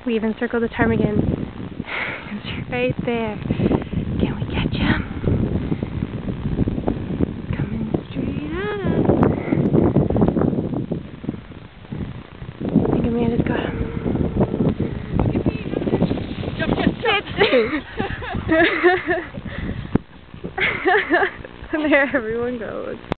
We've encircled the ptarmigan. It's right there. Can we catch him? Coming straight at us. I think Amanda's got him. Jump. And there everyone goes.